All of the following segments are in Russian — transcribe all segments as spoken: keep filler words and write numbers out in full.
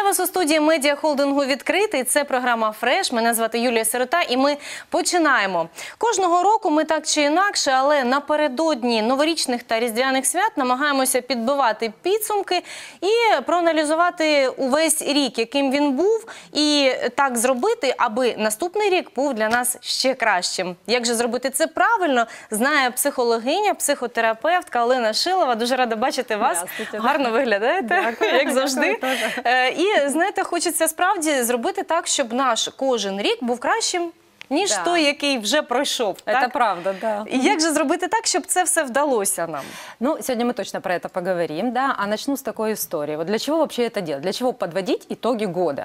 вас у студії медіахолдингу «Відкритий». Це програма «Фреш». Мене звати Юлія Сирота і ми починаємо. Кожного року ми так чи інакше, але напередодні новорічних та різдвяних свят намагаємося підбивати підсумки і проаналізувати увесь рік, яким він був, і так зробити, аби наступний рік був для нас ще кращим. Як же зробити це правильно, знає психологиня, психотерапевтка Олена Шилова. Дуже рада бачити вас. Гарно виглядаєте, Дякую. як завжди. І, знаєте, хочеться справді зробити так, щоб наш кожен рік був кращим, ніж Да. той, який вже пройшов. Это Так? правда, да. І як же зробити так, щоб це все вдалося нам? Ну, сегодня мы точно про это поговорим, да, а начну с такой истории. Вот для чего вообще это делать? Для чего подводить итоги года?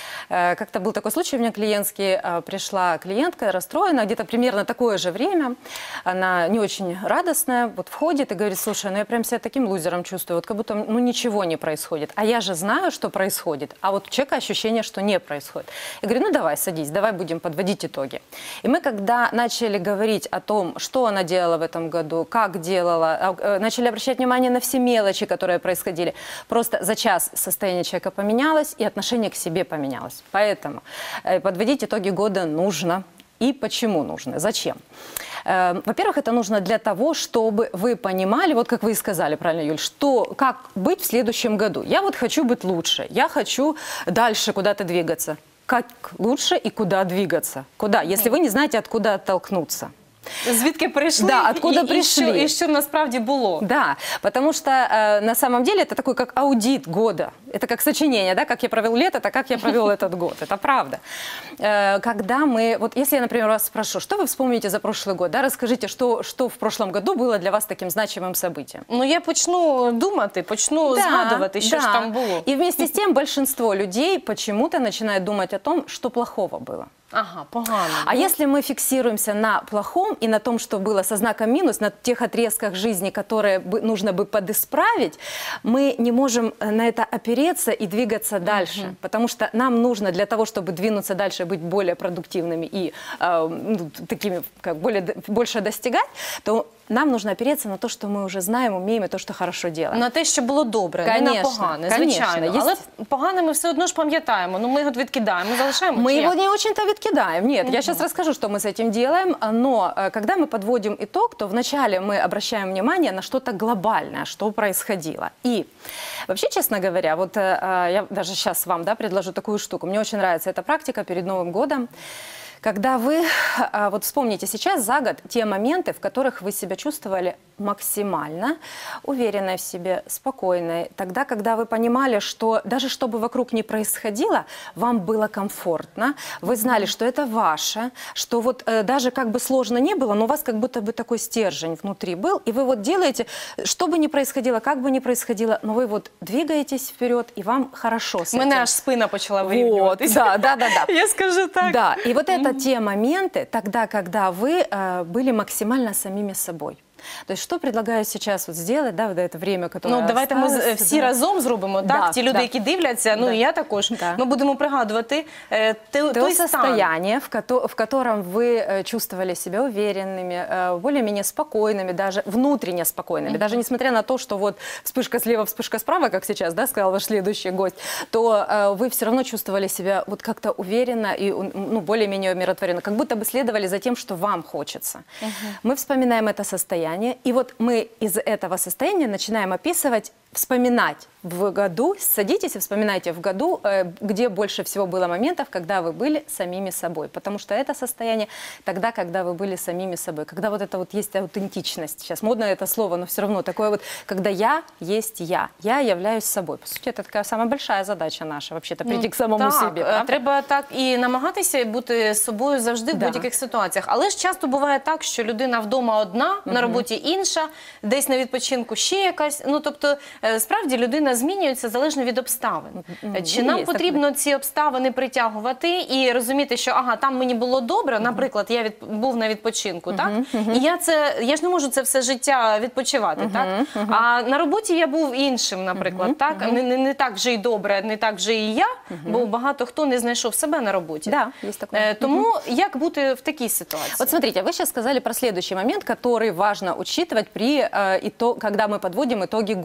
Э, Как-то был такой случай у меня клиентский, э, пришла клиентка расстроена, где-то примерно такое же время, она не очень радостная, вот входит и говорит: слушай, ну я прям себя таким лузером чувствую, вот как будто ну ничего не происходит, а я же знаю, что происходит, а вот у человека ощущение, что не происходит. Я говорю: ну давай, садись, давай будем подводить итоги. И мы, когда начали говорить о том, что она делала в этом году, как делала, начали обращать внимание на все мелочи, которые происходили, просто за час состояние человека поменялось и отношение к себе поменялось. Поэтому подводить итоги года нужно. И почему нужно? Зачем? Во-первых, это нужно для того, чтобы вы понимали, вот как вы и сказали правильно, Юль, что, как быть в следующем году. Я вот хочу быть лучше, я хочу дальше куда-то двигаться. Как лучше и куда двигаться? Куда? Если вы не знаете, откуда оттолкнуться. Звідки прийшли, Да, откуда і, пришли. І, що, і що насправді було. Да, потому что э, на самом деле это такой как аудит года. Это как сочинение, да, как я провел лето, так как я провел этот год. Это правда. Э, когда мы, вот если я, например, вас спрошу, что вы вспомните за прошлый год, да, расскажите, что, что в прошлом году было для вас таким значимым событием. Ну, я почну думати, почну Да, згадувати, що да. ж там було. И вместе с тем большинство людей почему-то начинает думать о том, что плохого было. Ага, погано. А если мы фиксируемся на плохом и на том, что было со знаком минус, на тех отрезках жизни, которые бы, нужно бы подисправить, мы не можем на это опереться и двигаться дальше. Uh-huh. Потому что нам нужно для того, чтобы двинуться дальше, быть более продуктивными и э, ну, такими, как более, больше достигать, то нам нужно опереться на то, что мы уже знаем, умеем, и то, что хорошо делаем. На те, що було добре, Конечно, не на погане, конечно. звичайно. Есть... Але погане ми все одно ж пам'ятаємо. Ну, ми його відкидаємо, залишаємо. Мы чи его як? не очень-то відкидаем. Нет, uh-huh. я сейчас расскажу, что мы с этим делаем. Но когда мы подводим итог, то вначале мы обращаем внимание на что-то глобальное, что происходило. И вообще, честно говоря, вот я даже сейчас вам, да, предложу такую штуку. Мне очень нравится эта практика перед Новым годом. Когда вы, вот вспомните сейчас за год те моменты, в которых вы себя чувствовали максимально уверенной в себе, спокойной. Тогда, когда вы понимали, что даже что бы вокруг ни происходило, вам было комфортно, вы знали, что это ваше, что вот э, даже как бы сложно не было, но у вас как будто бы такой стержень внутри был, и вы вот делаете, что бы ни происходило, как бы ни происходило, но вы вот двигаетесь вперед, и вам хорошо с этим. Мене аж спина почала Вот, вирівнюватися. да, да, да, да. Я скажу так. Да, и вот это те моменты, тогда, когда вы э, были максимально самими собой. То есть, что предлагаю сейчас вот сделать, да, в это время, которое Ну, давайте ми осталось, всі да. разом зробимо, так? Да, Ті люди, да. які дивляться, ну Да. і я також, Да. ми будемо пригадувати е, те- То той стан. состояние, в, кото- в котором вы э, чувствовали себя уверенными, э, более-менее спокойными, даже внутренне спокойными, mm-hmm. даже несмотря на то, что вот вспышка слева, вспышка справа, как сейчас, да, сказал ваш следующий гость, то э, вы все равно чувствовали себя вот как-то уверенно и ну, более-менее умиротворенно, как будто бы следовали за тем, что вам хочется. Mm-hmm. Мы вспоминаем это состояние, и вот мы из этого состояния начинаем описывать, вспоминать в году, садитесь и вспоминайте в году, где больше всего было моментов, когда вы были самими собой. Потому что это состояние тогда, когда вы были самими собой. Когда вот это вот есть аутентичность. Сейчас модно это слово, но все равно такое вот, когда я есть я. Я являюсь собой. По сути, это такая самая большая задача наша, вообще-то, прийти Ну, к самому так, себе. Правда? Треба так і намагатися бути собою завжди в Да. будь-яких ситуаціях. Але ж часто буває так, що людина вдома одна, uh-huh. на роботі інша, десь на відпочинку ще якась. Ну, тобто, справді людина змінюється залежно від обставин. Mm-hmm. Чи нам Є, потрібно так. ці обставини притягувати і розуміти, що ага, там мені було добре, mm-hmm. наприклад, я від, був на відпочинку, mm-hmm. так? Mm-hmm. І я це, я ж не можу це все життя відпочивати, mm-hmm. так? Mm-hmm. А на роботі я був іншим, наприклад, mm-hmm. так? Не, не, не так вже й добре, не так вже і я, mm-hmm. бо багато хто не знайшов себе на роботі. Да, есть такое. Е, тому mm-hmm. як бути в такій ситуації? Вот смотрите, вы сейчас сказали про следующий момент, который важно учитывать при, э, итог, когда мы подводим итоги года.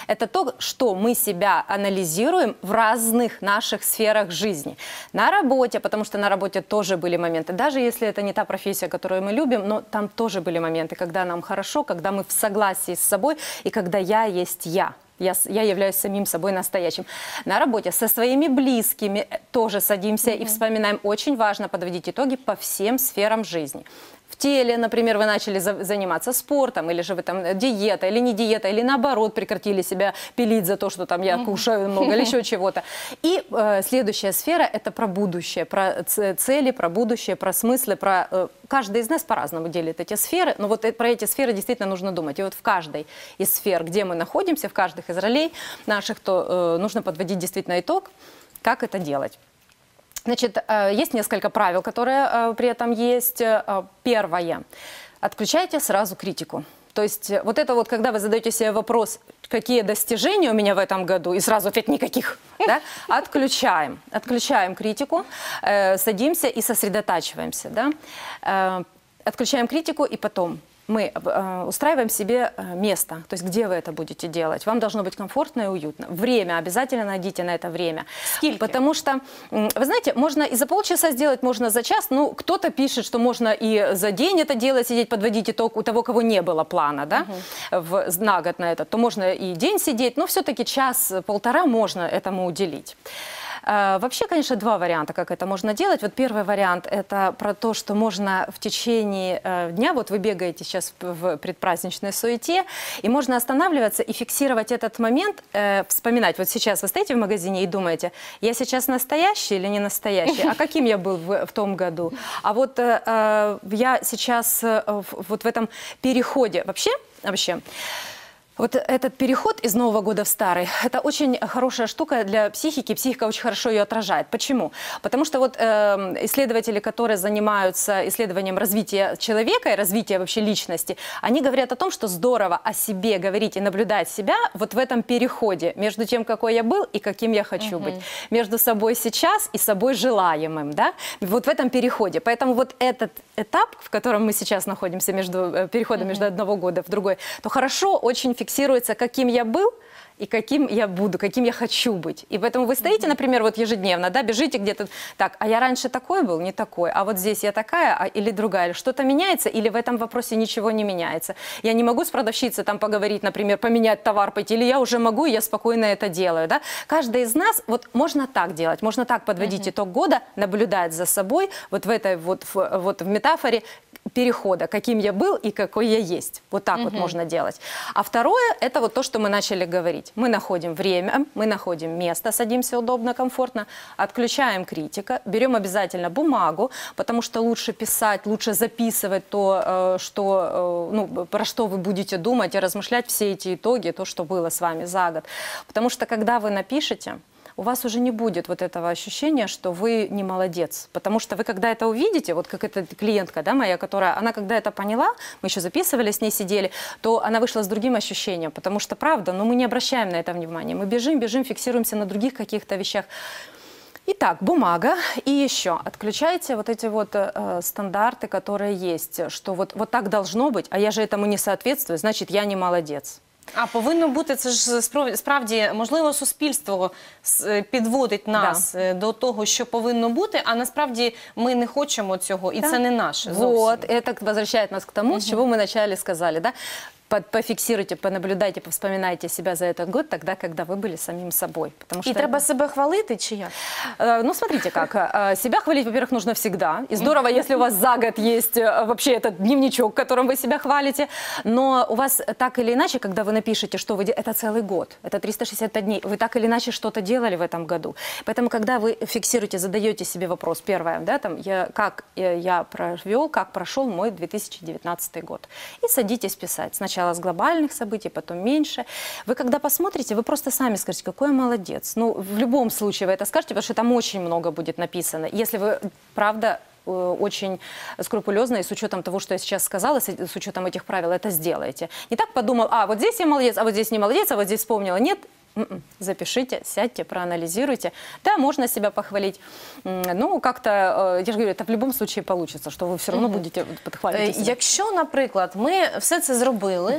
Это то, что мы себя анализируем в разных наших сферах жизни. На работе, потому что на работе тоже были моменты, даже если это не та профессия, которую мы любим, но там тоже были моменты, когда нам хорошо, когда мы в согласии с собой и когда я есть я. Я, я являюсь самим собой настоящим. На работе со своими близкими тоже садимся mm-hmm. и вспоминаем. Очень важно подводить итоги по всем сферам жизни. В теле, например, вы начали за, заниматься спортом, или же вы там диета, или не диета, или наоборот прекратили себя пилить за то, что там я кушаю много, или еще чего-то. И э, следующая сфера – это про будущее, про цели, про будущее, про смыслы, про… Э, каждый из нас по-разному делит эти сферы, но вот про эти сферы действительно нужно думать. И вот в каждой из сфер, где мы находимся, в каждых из ролей наших, то э, нужно подводить действительно итог, как это делать. Значит, есть несколько правил, которые при этом есть. Первое. Отключайте сразу критику. То есть вот это вот, когда вы задаете себе вопрос, какие достижения у меня в этом году, и сразу ответ никаких, да? Отключаем. Отключаем критику, садимся и сосредотачиваемся. Да? Отключаем критику и потом мы э, устраиваем себе э, место, то есть где вы это будете делать. Вам должно быть комфортно и уютно. Время, обязательно найдите на это время. Сколько? Потому что, вы знаете, можно и за полчаса сделать, можно за час. Ну, кто-то пишет, что можно и за день это делать, сидеть, подводить итог у того, кого не было плана, да, угу. в, на год на это. То можно и день сидеть, но все-таки час-полтора можно этому уделить. Вообще, конечно, два варианта, как это можно делать. Вот первый вариант – это про то, что можно в течение дня, вот вы бегаете сейчас в предпраздничной суете, и можно останавливаться и фиксировать этот момент, э, вспоминать. Вот сейчас вы стоите в магазине и думаете, я сейчас настоящий или не настоящий? А каким я был в, в том году? А вот э, я сейчас э, вот в этом переходе. Вообще, вообще, вот этот переход из Нового года в Старый, это очень хорошая штука для психики, психика очень хорошо ее отражает. Почему? Потому что вот э, исследователи, которые занимаются исследованием развития человека и развития вообще личности, они говорят о том, что здорово о себе говорить и наблюдать себя вот в этом переходе между тем, какой я был и каким я хочу [S2] Uh-huh. быть. Между собой сейчас и собой желаемым, да? Вот в этом переходе. Поэтому вот этот этап, в котором мы сейчас находимся, между переходом [S2] Uh-huh. между одного года в другой, то хорошо очень фиксируется, фиксируется, каким я был и каким я буду, каким я хочу быть. И поэтому вы стоите, например, вот ежедневно, да, бежите где-то, так, а я раньше такой был, не такой, а вот здесь я такая а, или другая, что-то меняется, или в этом вопросе ничего не меняется. Я не могу с продавщицей там поговорить, например, поменять товар, пойти, или я уже могу, и я спокойно это делаю, да. Каждый из нас, вот можно так делать, можно так подводить uh-huh. итог года, наблюдать за собой, вот в этой вот, в, вот в метафоре перехода, каким я был и какой я есть. Вот так uh-huh. вот можно делать. А второе, это вот то, что мы начали говорить. Мы находим время, мы находим место, садимся удобно, комфортно, отключаем критика, берем обязательно бумагу, потому что лучше писать, лучше записывать то, что, ну, про что вы будете думать и размышлять все эти итоги, то, что было с вами за год. Потому что когда вы напишете, у вас уже не будет вот этого ощущения, что вы не молодец. Потому что вы, когда это увидите, вот как эта клиентка, да, моя, которая, она когда это поняла, мы еще записывали, с ней сидели, то она вышла с другим ощущением. Потому что, правда, ну, мы не обращаем на это внимания. Мы бежим, бежим, фиксируемся на других каких-то вещах. Итак, бумага. И еще отключайте вот эти вот э, стандарты, которые есть, что вот, вот так должно быть, а я же этому не соответствую, значит, я не молодец. А повинно бути, це ж справді, можливо, суспільство підводить нас да. до того, що повинно бути, а насправді ми не хочемо цього, і да. це не наше зовсім. Вот, это возвращает нас к тому, угу. с чего мы вначале сказали, да? Пофиксируйте, понаблюдайте, повспоминайте себя за этот год, тогда, когда вы были самим собой. Потому что и треба себе хвалити, чи як? Ну, смотрите как. Себя хвалить, во-первых, нужно всегда. И здорово, если у вас за год есть вообще этот дневничок, которым вы себя хвалите. Но у вас так или иначе, когда вы напишете, что вы делаете, это целый год, это триста шестьдесят пять дней, вы так или иначе что-то делали в этом году. Поэтому, когда вы фиксируете, задаете себе вопрос, первое, да, там, я, как я провел, как прошел мой две тысячи девятнадцатый год. И садитесь писать. Сначала Сначала с глобальных событий, потом меньше. Вы когда посмотрите, вы просто сами скажете, какой я молодец. Ну, в любом случае вы это скажете, потому что там очень много будет написано. Если вы, правда, очень скрупулезно и с учетом того, что я сейчас сказала, с учетом этих правил, это сделаете. Не так подумал, а вот здесь я молодец, а вот здесь не молодец, а вот здесь вспомнила. Нет. М-м. Запишите, сядьте, проанализируйте. Да, можно себя похвалить. Ну, как-то, я же говорю, это в любом случае получится, что вы все равно будете подхвалить себя. Якщо, наприклад, ми все це зробили,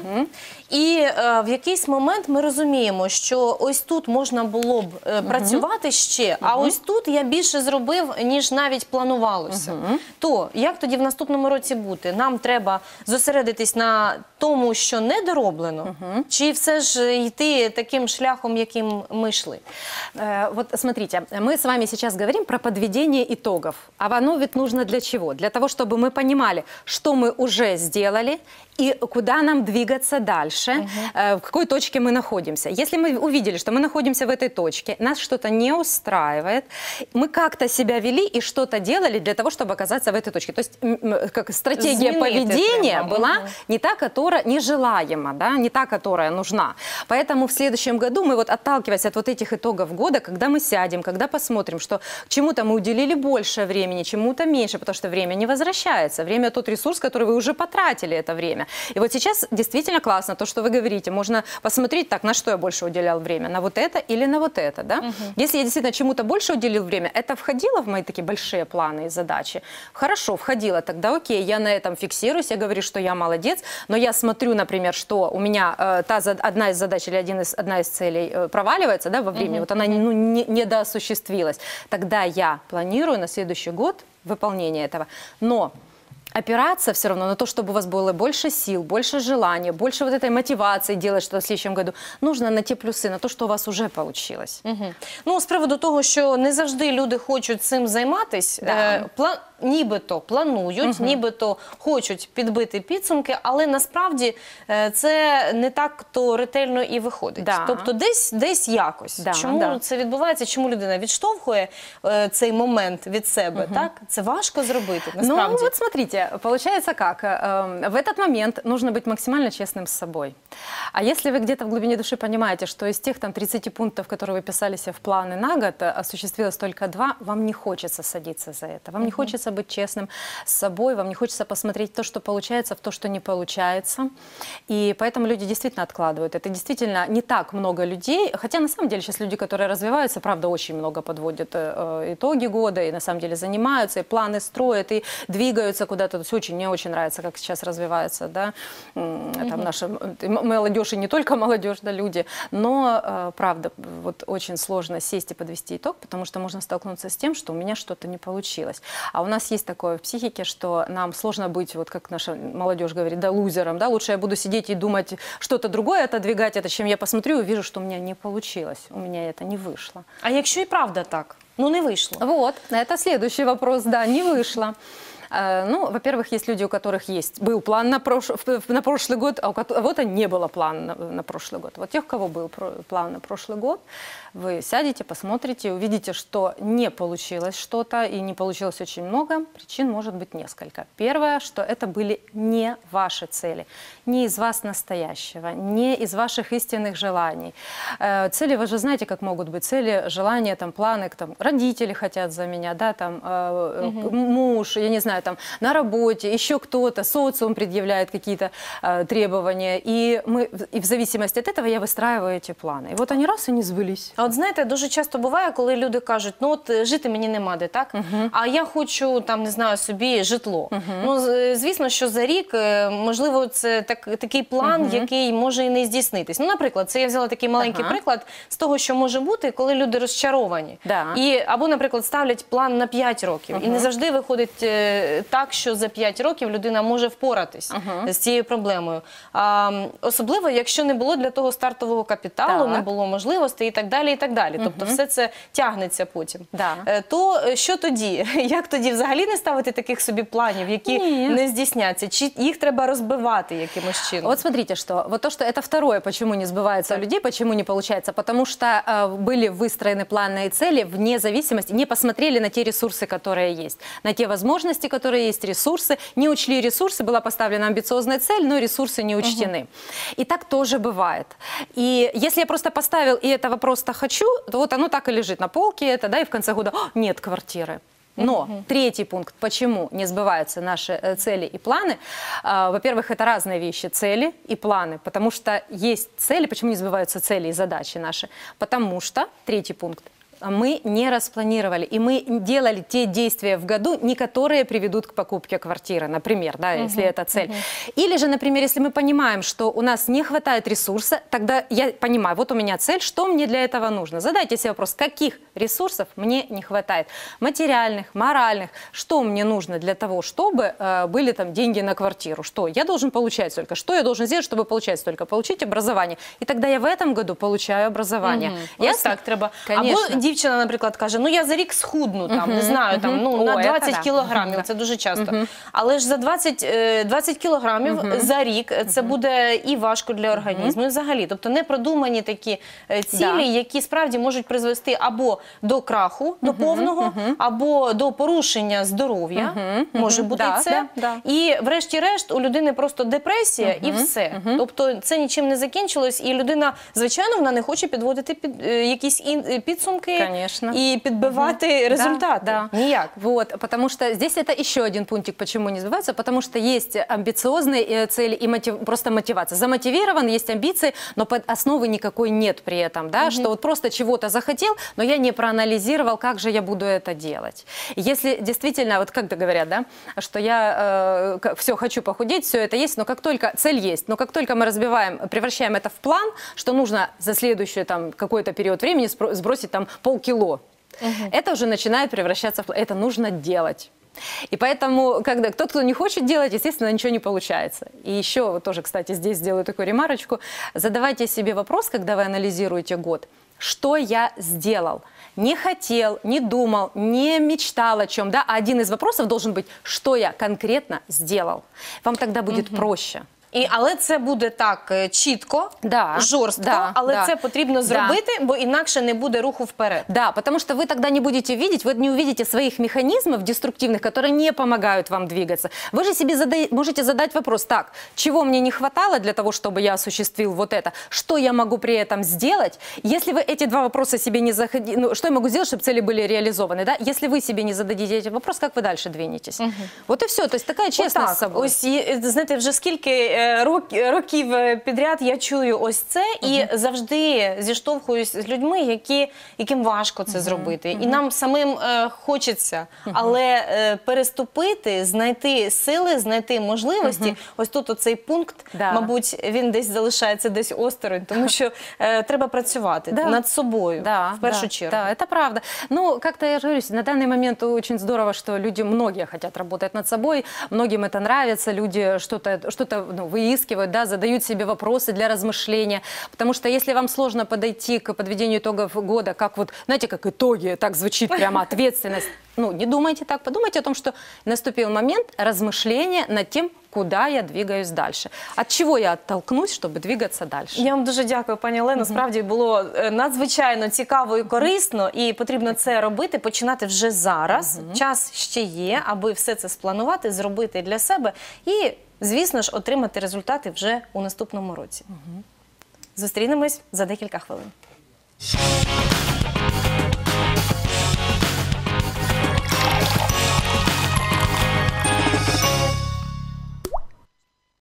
і е, в якийсь момент ми розуміємо, що ось тут можна було б е, працювати ще, а ось тут я більше зробив, ніж навіть планувалося, то як тоді в наступному році бути? Нам треба зосередитись на тому, що не дороблено, чи все ж йти таким шляхом, яким мы шли? Э, вот смотрите, мы с вами сейчас говорим про подведение итогов. А оно ведь нужно для чего? Для того, чтобы мы понимали, что мы уже сделали и куда нам двигаться дальше, угу. э, в какой точке мы находимся. Если мы увидели, что мы находимся в этой точке, нас что-то не устраивает, мы как-то себя вели и что-то делали для того, чтобы оказаться в этой точке. То есть как стратегия Змеит поведения это, была угу. не та, которая нежелаема, да, не та, которая нужна. Поэтому в следующем году мы вот отталкиваясь от вот этих итогов года, когда мы сядем, когда посмотрим, что чему-то мы уделили больше времени, чему-то меньше, потому что время не возвращается. Время тот ресурс, который вы уже потратили это время. И вот сейчас действительно классно то, что вы говорите. Можно посмотреть, так, на что я больше уделял время, на вот это или на вот это, да? Угу. Если я действительно чему-то больше уделил время, это входило в мои такие большие планы и задачи? Хорошо, входило, тогда окей, я на этом фиксируюсь, я говорю, что я молодец, но я смотрю, например, что у меня э, та, одна из задач или один из, одна из целей э, проваливается, да, во времени, угу. вот она ну, не, не доосуществилась, тогда я планирую на следующий год выполнение этого. Но опираться все равно на то, чтобы у вас было больше сил, больше желания, больше вот этой мотивации делать что-то в следующем году, нужно на те плюси, на то, що у вас вже получилось. Угу. Ну, з приводу того, що не завжди люди хочуть цим займатися, да. е, план... нібито планують, угу. нібито хочуть підбити підсумки, але насправді е, це не так то ретельно і виходить. Да. Тобто десь, десь якось. Да, чому да. це відбувається, чому людина відштовхує е, цей момент від себе, угу. так? Це важко зробити, насправді. Ну, вот смотрите, получается как, в этот момент нужно быть максимально честным с собой. А если вы где-то в глубине души понимаете, что из тех там тридцати пунктов, которые вы писали себе в планы на год, осуществилось только два, вам не хочется садиться за это, вам не хочется быть честным с собой, вам не хочется посмотреть то, что получается, в то, что не получается. И поэтому люди действительно откладывают. Это действительно не так много людей, хотя на самом деле сейчас люди, которые развиваются, правда, очень много подводят э, итоги года и на самом деле занимаются, и планы строят, и двигаются куда-то. То есть очень, мне очень нравится, как сейчас развивается, да, mm-hmm. там наша молодежь, и не только молодежь, да, люди, но, э, правда, вот очень сложно сесть и подвести итог, потому что можно столкнуться с тем, что у меня что-то не получилось. А у нас есть такое в психике, что нам сложно быть, вот как наша молодежь говорит, да, лузером, да, лучше я буду сидеть и думать что-то другое, отодвигать это, чем я посмотрю и увижу, что у меня не получилось, у меня это не вышло. А якщо і правда так? Ну, не вийшло. Вот, это следующий вопрос, да, не вышло. Ну, во-первых, есть люди, у которых есть, был план на, прош... на прошлый год, а у кого-то не было плана на, на прошлый год. Вот тех, у кого был план на прошлый год, вы сядете, посмотрите, увидите, что не получилось что-то и не получилось очень много. Причин может быть несколько. Первое, что это были не ваши цели, не из вас настоящего, не из ваших истинных желаний. Цели, вы же знаете, как могут быть цели, желания, там, планы, там, родители хотят за меня, да, там, э, угу. муж, я не знаю, там, на работе, еще кто-то, социум предъявляет какие-то э, требования, и, мы, и в зависимости от этого я выстраиваю эти планы. И вот они раз и не сбылись. А от знаєте, дуже часто буває, коли люди кажуть, ну от жити мені нема де, так? Uh-huh. А я хочу, там, не знаю, собі житло. Uh-huh. Ну, звісно, що за рік, можливо, це так, такий план, uh-huh. який може і не здійснитись. Ну, наприклад, це я взяла такий маленький uh-huh. приклад з того, що може бути, коли люди розчаровані. Да. І, або, наприклад, ставлять план на п'ять років. Uh-huh. І не завжди виходить так, що за п'ять років людина може впоратись uh-huh. з цією проблемою. А, особливо, якщо не було для того стартового капіталу, так. не було можливостей і так далі, і так далі. Тобто uh-huh. все це тягнеться потім. Да. То що тоді? Як тоді взагалі не ставити таких собі планів, які Нет. не здійсняться? Чи їх треба розбивати якимось чином? Вот смотрите, что вот то, что это второе, почему не сбывается у людей, почему не получается, потому что э, были выстроены планы и цели вне зависимости, не посмотрели на те ресурсы, которые есть, на те возможности, которые есть, ресурсы, не учли ресурсы, была поставлена амбициозная цель, но ресурсы не учтены. Угу. И так тоже бывает. И если я просто поставил и этого просто хочу, то вот оно так и лежит на полке, это, да, и в конце года нет квартиры. Но угу. третий пункт, почему не сбываются наши э, цели и планы. Э, во-первых, это разные вещи, цели и планы, потому что есть цели, почему не сбываются цели и задачи наши, потому что, третий пункт, мы не распланировали, и мы делали те действия в году, не которые приведут к покупке квартиры, например, да, uh-huh, если это цель. Uh-huh. Или же, например, если мы понимаем, что у нас не хватает ресурса, тогда я понимаю, вот у меня цель, что мне для этого нужно. Задайте себе вопрос, каких ресурсов мне не хватает? Материальных, моральных, что мне нужно для того, чтобы э, были там деньги на квартиру? Что я должен получать столько? Что я должен сделать, чтобы получать столько? Получить образование. И тогда я в этом году получаю образование. Uh-huh. Ясно? Так треба. Конечно. Дівчина, наприклад, каже, ну я за рік схудну, там, uh-huh, не знаю, uh-huh. там, ну, О, на двадцять кілограмів, uh-huh. це дуже часто. Uh-huh. Але ж за двадцять, двадцять кілограмів uh-huh. за рік це uh-huh. буде і важко для організму, uh-huh. і взагалі. Тобто не продумані такі цілі, да. які справді можуть призвести або до краху, uh-huh. до повного, uh-huh. або до порушення здоров'я, uh-huh. може бути да, це. Да, да. І врешті-решт у людини просто депресія uh-huh. і все. Uh-huh. Тобто це нічим не закінчилось, і людина, звичайно, вона не хоче підводити під, якісь ін, підсумки, конечно. И подбивать угу. результаты. Да, да. Никак. Вот, потому что здесь это еще один пунктик, почему не сбывается, потому что есть амбициозные цели и мотив, просто мотивация. Замотивирован, есть амбиции, но под основы никакой нет при этом, да, угу. что вот просто чего-то захотел, но я не проанализировал, как же я буду это делать. Если действительно, вот как говорят, да, что я э, все хочу похудеть, все это есть, но как только цель есть, но как только мы разбиваем, превращаем это в план, что нужно за следующий там какой-то период времени сбросить там полкило. Угу. Это уже начинает превращаться в... Это нужно делать. И поэтому, когда тот, кто не хочет делать, естественно, ничего не получается. И еще вот тоже, кстати, здесь сделаю такую ремарочку. Задавайте себе вопрос, когда вы анализируете год. Что я сделал? Не хотел, не думал, не мечтал о чем. Да? А один из вопросов должен быть, что я конкретно сделал. Вам тогда будет угу. проще. І, але це буде так чітко, да, жорстко, да, але да, це потрібно зробити, да. бо інакше не буде руху вперед. Да, потому что вы тогда не будете видеть, вы не увидите своих механизмов деструктивных, которые не помогают вам двигаться. Вы же себе зада... можете задать вопрос, так, чего мне не хватало для того, чтобы я осуществил вот это, что я могу при этом сделать? Если вы эти два вопроса себе не заходите, ну, что я могу сделать, чтобы цели были реализованы, да? Если вы себе не зададите эти вопросы, как вы дальше двинетесь? Угу. Вот и все, то есть такая честность с собой. Ось, знаєте, вже скільки років підряд я чую ось це і uh-huh. завжди зіштовхуюсь з людьми, які, яким важко це uh-huh. зробити. Uh-huh. І нам самим е, хочеться, uh-huh. але е, переступити, знайти сили, знайти можливості, uh-huh. ось тут оцей пункт, да. мабуть, він десь залишається десь осторонь, тому що е, треба працювати да. над собою, да, в першу да, чергу. Да, это правда. Ну, как-то я же говорю, на данный момент очень здорово, что люди, многие хотят работать над собой, многим это нравится, люди что-то, что-то ну, выискивают, да, задают себе вопросы для размышления. Потому что если вам сложно подойти к подведению итогов года, как вот, знаете, как итоги, так звучит прямо ответственность. Ну, не думайте так, подумайте о том, что наступил момент размышления над тем, куда я двигаюсь дальше. От чего я оттолкнусь, чтобы двигаться дальше. Я вам дуже дякую, пані Олено. Mm-hmm. Справді було надзвичайно цікаво і корисно, і потрібно це робити, починати вже зараз. Mm-hmm. Час ще є, аби все це спланувати, зробити для себе і, звісно ж, отримати результати вже у наступному році. Mm-hmm. Зустрінемось за декілька хвилин.